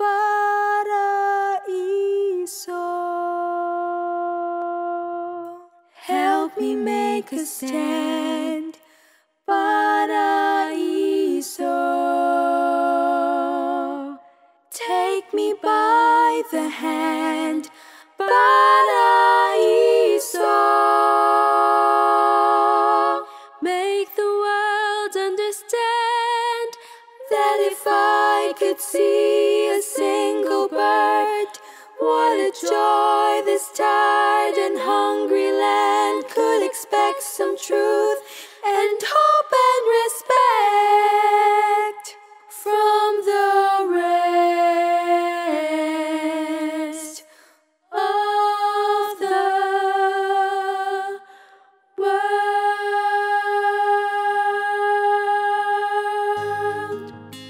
Paraiso. Help me make a stand, Paraiso. Take me by the hand, Paraiso. Make the world understand that if I could see a single bird, what a joy this tired and hungry land could expect some truth and hope and respect from the rest of the world.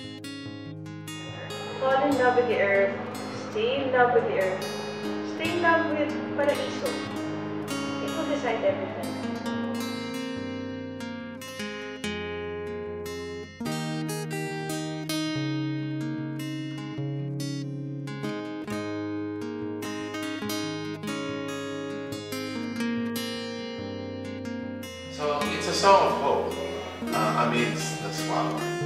Fall in love with the earth, stay in love with the earth, stay in love with Paraiso. It will decide everything. So it's a song of hope amidst the squalor.